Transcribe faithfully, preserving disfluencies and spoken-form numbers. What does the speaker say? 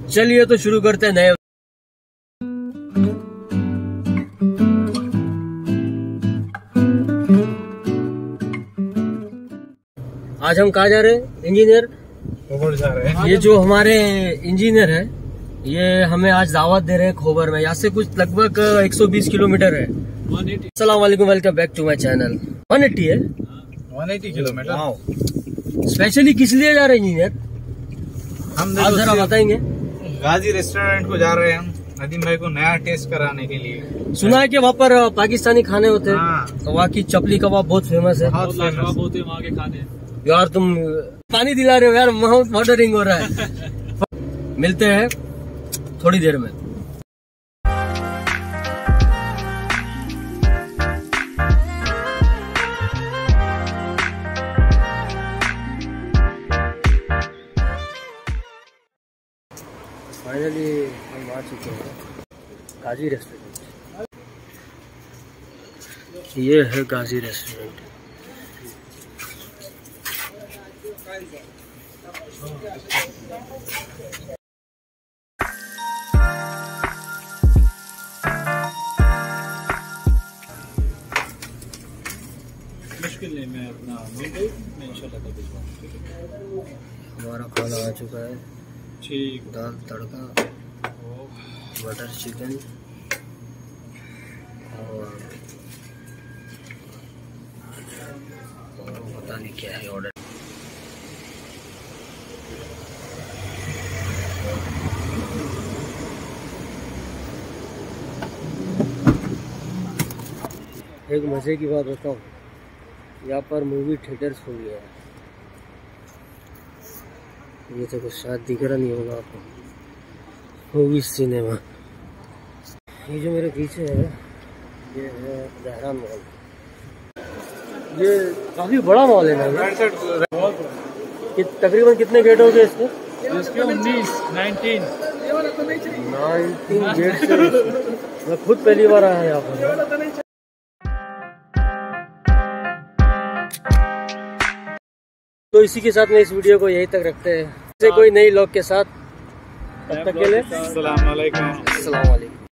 चलिए तो शुरू करते हैं नए। आज हम कहाँ जा रहे हैं इंजीनियर? खोबर जा रहे हैं। ये जो हमारे इंजीनियर है ये हमें आज दावत दे रहे हैं खोबर में। यहाँ से कुछ लगभग एक सौ बीस किलोमीटर है। अस्सलाम वालेकुम, welcome back to my channel. एक सौ अस्सी है, एक सौ अस्सी किलोमीटर। स्पेशली किस लिए जा रहे हैं इंजीनियर? हम आप जरा बताएंगे। गाजी रेस्टोरेंट को जा रहे हैं हम, नदीम भाई को नया टेस्ट कराने के लिए। सुना है कि वहाँ पर पाकिस्तानी खाने होते हैं। हाँ। तो वहाँ की चपली कबाब बहुत फेमस है। बहुत फेमस होते हैं वहाँ के खाने। यार तुम पानी दिला रहे हो यार, माउथ वाटरिंग हो रहा है। मिलते हैं थोड़ी देर में। फाइनली हम आ चुके हैं गाजी रेस्टोरेंट। ये है गाजी रेस्टोरेंट। मुश्किल नहीं, मैं अपना मैं इंशाल्लाह कर दूँगा। हमारा खाना आ चुका है। ठीक। दाल तड़का, बटर चिकन और पता नहीं क्या है ऑर्डर। एक मजे की बात बताऊं, यहाँ पर मूवी थिएटर्स हो गया है। ये तो कुछ शायद दिख रहा नहीं होगा आपको, मूवी सिनेमा। ये जो मेरे पीछे है ये है जहरान मॉल। ये काफी बड़ा मॉल है ना ये? कि तकरीबन कितने गेट हो गए इसके? इसके उन्नीस नाइनटीन नाइनटीन गेट से मैं खुद पहली बार आया यहाँ पर। तो इसी के साथ में इस वीडियो को यहीं तक रखते हैं, से कोई नई लोग के साथ। तब तक के लिए अस्सलाम वालेकुम।